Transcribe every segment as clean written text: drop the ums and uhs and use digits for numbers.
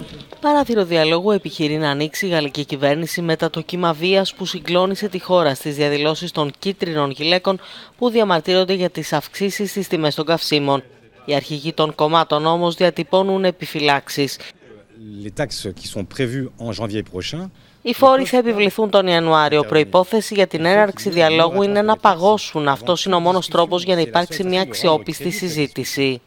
Παράθυρο διαλόγου επιχειρεί να ανοίξει η γαλλική κυβέρνηση μετά το κύμα βίας που συγκλώνησε τη χώρα στις διαδηλώσεις των κίτρινων γυλαίκων που διαμαρτύρονται για τις αυξήσεις στις τιμές των καυσίμων. Οι αρχηγοί των κομμάτων όμως διατυπώνουν επιφυλάξεις. Οι φόροι θα επιβληθούν τον Ιανουάριο. Προϋπόθεση για την έναρξη διαλόγου είναι να παγώσουν. Αυτός είναι ο μόνος τρόπος για να υπάρξει μια αξιόπιστη συζήτηση.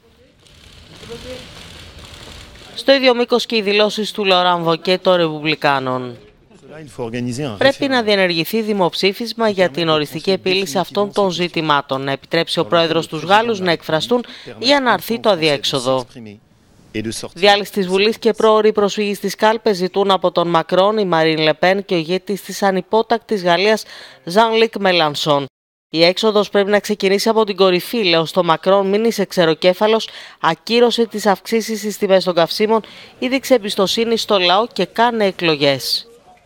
Στο ίδιο μήκος και οι δηλώσεις του Λοράν Βοκέ των Ρεπουμπλικάνων. Πρέπει να διενεργηθεί δημοψήφισμα για την οριστική επίλυση αυτών των ζητημάτων, να επιτρέψει ο πρόεδρος τους Γάλλους να εκφραστούν για να αρθεί το αδιέξοδο. Διάλυση της Βουλής και πρόωρη προσφυγή στις κάλπες ζητούν από τον Μακρόν, η Μαρίν Λεπέν και ο ηγέτης της ανυπότακτης Γαλλίας Ζαν-Λουίκ Μελανσόν. Η έξοδος πρέπει να ξεκινήσει από την κορυφή, λέω στο Μακρόν, μείνει ξεροκέφαλος, ακύρωσε τις αυξήσεις στις τιμές των καυσίμων, έδειξε εμπιστοσύνη στο λαό και κάνε εκλογές.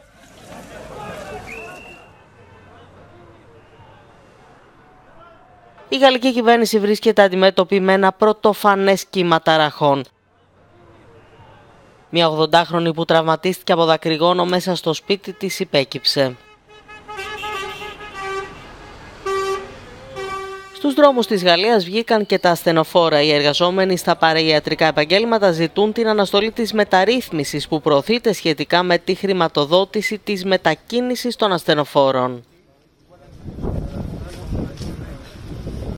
Η γαλλική κυβέρνηση βρίσκεται αντιμέτωπη με ένα πρωτοφανές κύμα ταραχών. Μια 80χρονη που τραυματίστηκε από δακρυγόνο μέσα στο σπίτι της υπέκυψε. Στους δρόμους της Γαλλίας βγήκαν και τα ασθενοφόρα. Οι εργαζόμενοι στα παραγιατρικά επαγγέλματα ζητούν την αναστολή της μεταρρύθμισης που προωθείται σχετικά με τη χρηματοδότηση της μετακίνησης των ασθενοφόρων.